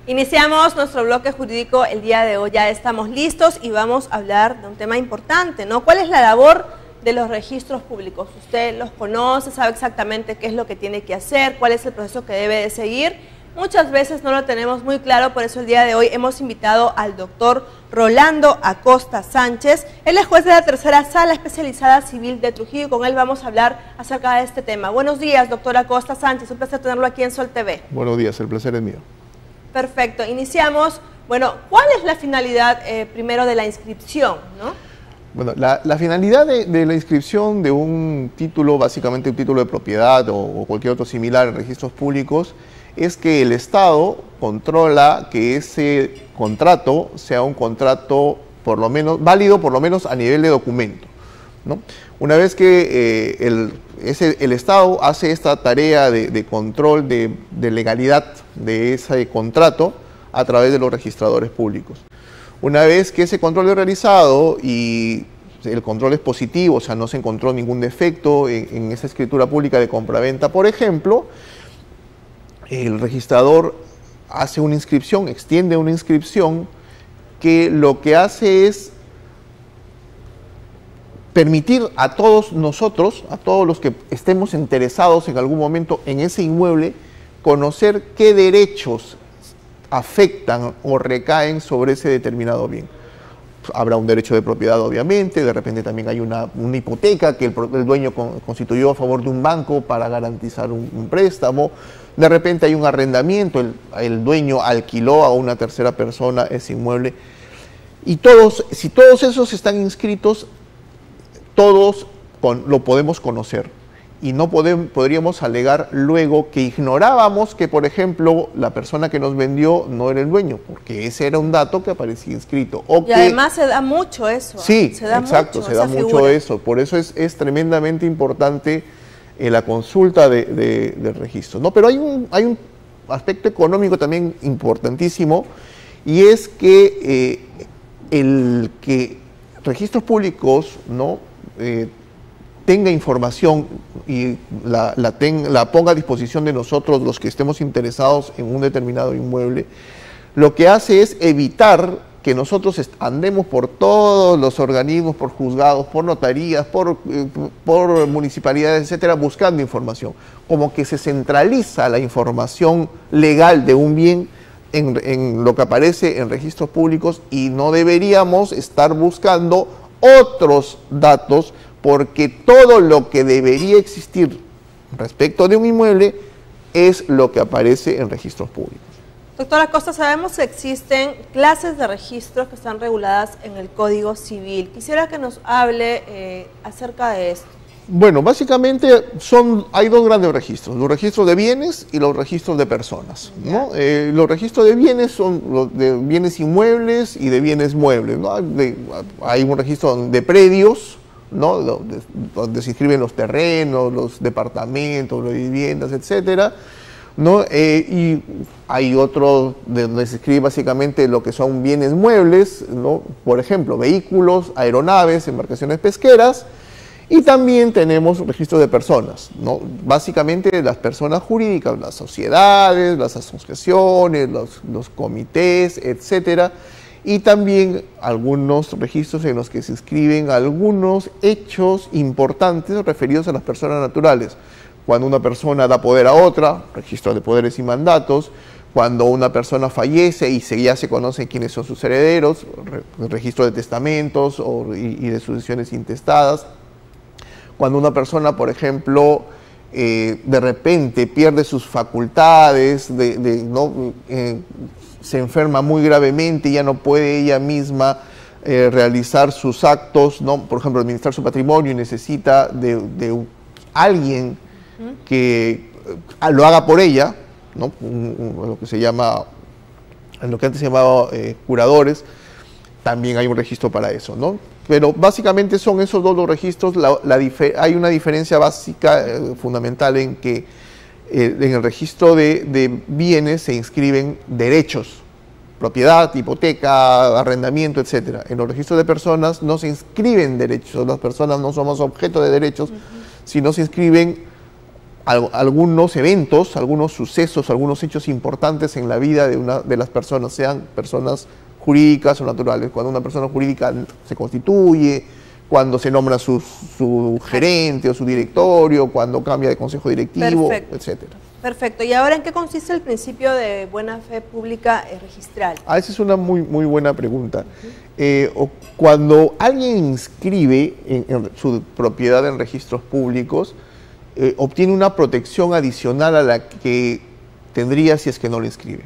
Iniciamos nuestro bloque jurídico el día de hoy, ya estamos listos y vamos a hablar de un tema importante, ¿no? ¿Cuál es la labor de los registros públicos? Usted los conoce, sabe exactamente qué es lo que tiene que hacer, cuál es el proceso que debe de seguir. Muchas veces no lo tenemos muy claro, por eso el día de hoy hemos invitado al doctor Rolando Acosta Sánchez. Él es juez de la tercera sala especializada civil de Trujillo y con él vamos a hablar acerca de este tema. Buenos días, doctor Acosta Sánchez, un placer tenerlo aquí en Sol TV. Buenos días, el placer es mío. Perfecto, iniciamos. Bueno, ¿cuál es la finalidad primero de la inscripción, no? Bueno, la finalidad de la inscripción de un título, básicamente un título de propiedad o cualquier otro similar en registros públicos, es que el Estado controla que ese contrato sea un contrato por lo menos válido, por lo menos a nivel de documento, ¿no? Una vez que el Estado hace esta tarea de control de legalidad de ese contrato a través de los registradores públicos. Una vez que ese control es realizado y el control es positivo, o sea, no se encontró ningún defecto en esa escritura pública de compraventa, por ejemplo, el registrador hace una inscripción, extiende una inscripción que lo que hace es permitir a todos nosotros, a todos los que estemos interesados en algún momento en ese inmueble, conocer qué derechos afectan o recaen sobre ese determinado bien. Habrá un derecho de propiedad, obviamente, de repente también hay una hipoteca que el dueño constituyó a favor de un banco para garantizar un préstamo, de repente hay un arrendamiento, el dueño alquiló a una tercera persona ese inmueble, y si todos esos están inscritos, todos lo podemos conocer. Y no podríamos alegar luego que ignorábamos que, por ejemplo, la persona que nos vendió no era el dueño, porque ese era un dato que aparecía inscrito. Y además se da mucho eso. Sí, exacto, se da mucho eso. Por eso es tremendamente importante la consulta del registro, ¿no? Pero hay un aspecto económico también importantísimo, y es que el que registros públicos, ¿no?, tenga información y la ponga a disposición de nosotros, los que estemos interesados en un determinado inmueble, lo que hace es evitar que nosotros andemos por todos los organismos, por juzgados, por notarías, por municipalidades, etcétera, buscando información. Como que se centraliza la información legal de un bien en lo que aparece en registros públicos, y no deberíamos estar buscando otros datos, porque todo lo que debería existir respecto de un inmueble es lo que aparece en registros públicos. Doctora Acosta, sabemos que existen clases de registros que están reguladas en el Código Civil. Quisiera que nos hable acerca de esto. Bueno, básicamente hay dos grandes registros, los registros de bienes y los registros de personas, ¿no? Los registros de bienes son los de bienes inmuebles y de bienes muebles, ¿no? Hay un registro de predios, ¿no?, donde se inscriben los terrenos, los departamentos, las viviendas, etcétera, ¿no? Y hay otro donde se escribe básicamente lo que son bienes muebles, ¿no? Por ejemplo, vehículos, aeronaves, embarcaciones pesqueras. Y también tenemos registro de personas, ¿no? Básicamente las personas jurídicas, las sociedades, las asociaciones, los comités, etcétera. Y también algunos registros en los que se inscriben algunos hechos importantes referidos a las personas naturales. Cuando una persona da poder a otra, registro de poderes y mandatos. Cuando una persona fallece y ya se conoce quiénes son sus herederos, registro de testamentos y de sucesiones intestadas. Cuando una persona, por ejemplo, de repente pierde sus facultades, se enferma muy gravemente y ya no puede ella misma realizar sus actos, ¿no? Por ejemplo, administrar su patrimonio, y necesita de alguien que lo haga por ella, ¿no? Lo que antes se llamaba curadores. También hay un registro para eso, ¿no? Pero básicamente son esos dos los registros. Hay una diferencia básica, fundamental, en que en el registro de bienes se inscriben derechos, propiedad, hipoteca, arrendamiento, etcétera. En los registros de personas no se inscriben derechos, las personas no somos objeto de derechos, sino se inscriben algunos eventos, algunos sucesos, algunos hechos importantes en la vida de las personas, sean personas jurídicas o naturales. Cuando una persona jurídica se constituye, cuando se nombra su gerente o su directorio, cuando cambia de consejo directivo, etcétera. Perfecto. ¿Y ahora en qué consiste el principio de buena fe pública registral? Esa es una muy buena pregunta. Cuando alguien inscribe en su propiedad en registros públicos, obtiene una protección adicional a la que tendría si es que no lo inscribe.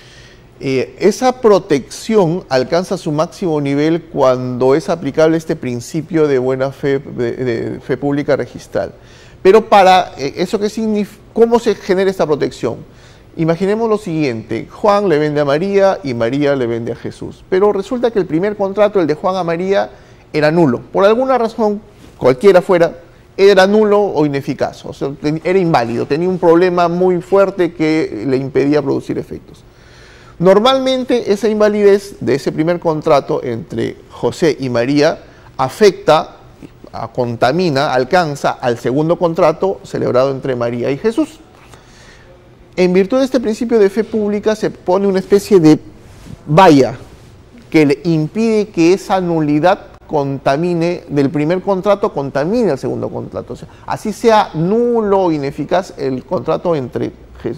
Esa protección alcanza su máximo nivel cuando es aplicable este principio de buena fe, de fe pública registral. Pero para eso, ¿cómo se genera esta protección? Imaginemos lo siguiente: Juan le vende a María y María le vende a Jesús. Pero resulta que el primer contrato, el de Juan a María, era nulo. Por alguna razón, cualquiera fuera, era nulo o ineficaz. O sea, era inválido, tenía un problema muy fuerte que le impedía producir efectos. Normalmente esa invalidez de ese primer contrato entre José y María afecta, contamina, alcanza al segundo contrato celebrado entre María y Jesús. En virtud de este principio de fe pública se pone una especie de valla que le impide que esa nulidad contamine del primer contrato, contamine el segundo contrato. O sea, así sea nulo o ineficaz el contrato entre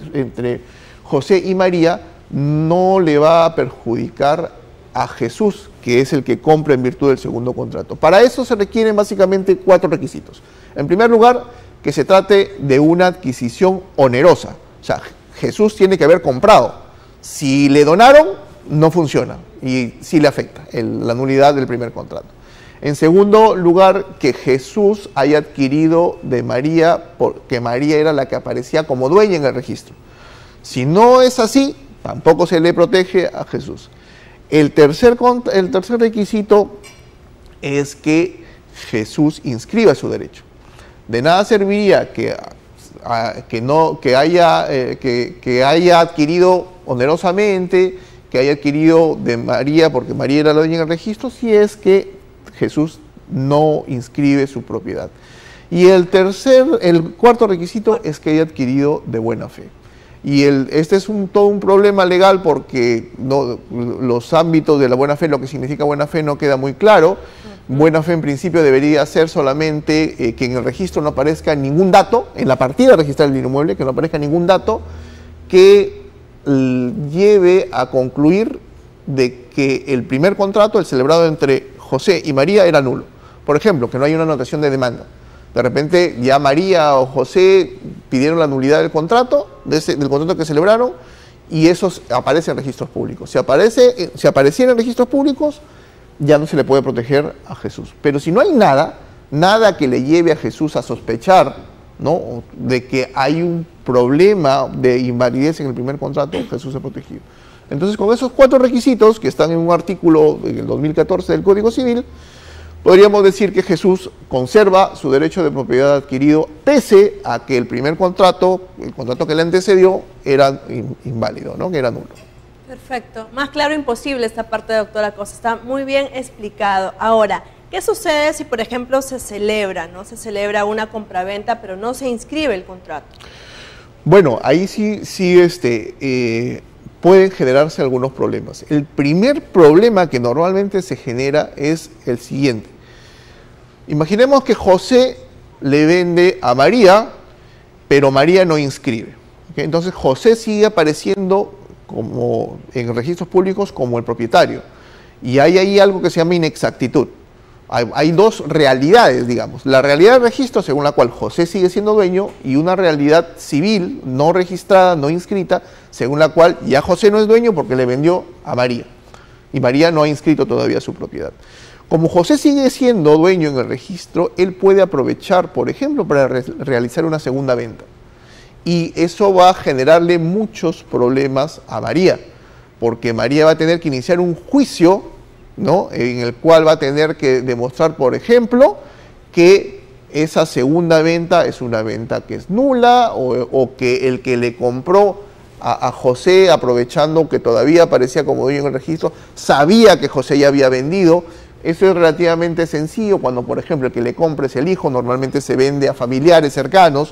José y María, no le va a perjudicar a Jesús, que es el que compra en virtud del segundo contrato. Para eso se requieren básicamente 4 requisitos. En primer lugar, que se trate de una adquisición onerosa. O sea, Jesús tiene que haber comprado. Si le donaron, no funciona y sí le afecta la nulidad del primer contrato. En segundo lugar, que Jesús haya adquirido de María, porque María era la que aparecía como dueña en el registro. Si no es así, tampoco se le protege a Jesús. El tercer requisito es que Jesús inscriba su derecho. De nada serviría que haya adquirido onerosamente, que haya adquirido de María, porque María era la dueña en el registro, si es que Jesús no inscribe su propiedad. Y el cuarto requisito es que haya adquirido de buena fe. Y este es todo un problema legal, porque los ámbitos de la buena fe, lo que significa buena fe, no queda muy claro. Buena fe en principio debería ser solamente que en el registro no aparezca ningún dato, en la partida registral del inmueble, que no aparezca ningún dato que lleve a concluir de que el primer contrato, el celebrado entre José y María, era nulo. Por ejemplo, que no hay una anotación de demanda. De repente ya María o José pidieron la nulidad del contrato, del contrato que celebraron, y eso aparece en registros públicos. Si apareciera en registros públicos, ya no se le puede proteger a Jesús. Pero si no hay nada que le lleve a Jesús a sospechar, ¿no?, de que hay un problema de invalidez en el primer contrato, Jesús es protegido. Entonces, con esos 4 requisitos que están en un artículo del 2014 del Código Civil, podríamos decir que Jesús conserva su derecho de propiedad adquirido, pese a que el primer contrato, el contrato que le antecedió, era inválido, ¿no?, que era nulo. Perfecto. Más claro imposible esta parte, doctora Costa. Está muy bien explicado. Ahora, ¿qué sucede si, por ejemplo, se celebra una compraventa, pero no se inscribe el contrato? Bueno, ahí sí pueden generarse algunos problemas. El primer problema que normalmente se genera es el siguiente. Imaginemos que José le vende a María, pero María no inscribe. ¿Okay? Entonces José sigue apareciendo en registros públicos como el propietario. Y hay ahí algo que se llama inexactitud. Hay 2 realidades, digamos. La realidad del registro, según la cual José sigue siendo dueño, y una realidad civil, no registrada, no inscrita, según la cual ya José no es dueño porque le vendió a María. Y María no ha inscrito todavía su propiedad. Como José sigue siendo dueño en el registro, él puede aprovechar, por ejemplo, para realizar una segunda venta. Y eso va a generarle muchos problemas a María, porque María va a tener que iniciar un juicio, ¿no?, en el cual va a tener que demostrar, por ejemplo, que esa segunda venta es una venta que es nula, o que el que le compró a José, aprovechando que todavía aparecía como dueño en el registro, sabía que José ya había vendido. Eso es relativamente sencillo cuando, por ejemplo, el que le compra es el hijo, normalmente se vende a familiares cercanos,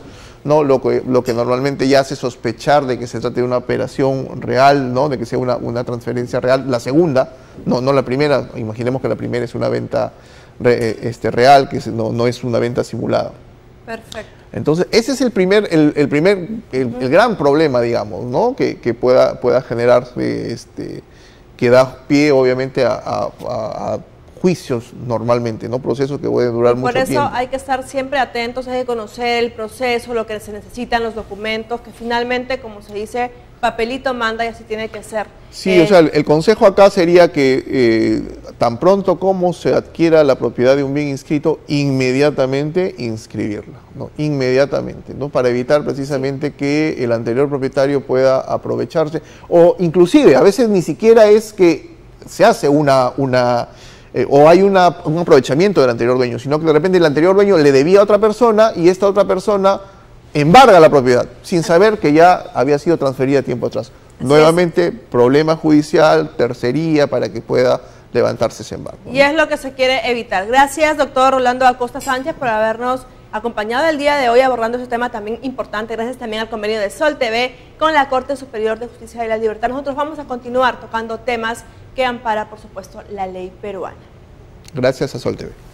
¿no? Lo que normalmente ya hace sospechar de que se trate de una operación real, ¿no? De que sea una transferencia real. La segunda, no la primera, imaginemos que la primera es una venta real, que no es una venta simulada. Perfecto. Entonces, ese es el gran problema, digamos, ¿no? Que pueda generar, que da pie, obviamente, a juicios normalmente, ¿no? Procesos que pueden durar mucho tiempo. Por eso hay que estar siempre atentos, hay que conocer el proceso, lo que se necesitan, los documentos, que finalmente, como se dice, papelito manda y así tiene que ser. Sí, o sea, el consejo acá sería que tan pronto como se adquiera la propiedad de un bien inscrito, inmediatamente inscribirla, ¿no? Inmediatamente, ¿no? Para evitar precisamente que el anterior propietario pueda aprovecharse, o inclusive, a veces ni siquiera es que se hace o hay un aprovechamiento del anterior dueño, sino que de repente el anterior dueño le debía a otra persona y esta otra persona embarga la propiedad, sin saber que ya había sido transferida tiempo atrás. Nuevamente, problema judicial, tercería, para que pueda levantarse ese embargo, ¿no? Y es lo que se quiere evitar. Gracias, doctor Rolando Acosta Sánchez, por habernos acompañado el día de hoy abordando ese tema también importante. Gracias también al convenio de Sol TV con la Corte Superior de Justicia de la Libertad. Nosotros vamos a continuar tocando temas que ampara, por supuesto, la ley peruana. Gracias a Sol TV.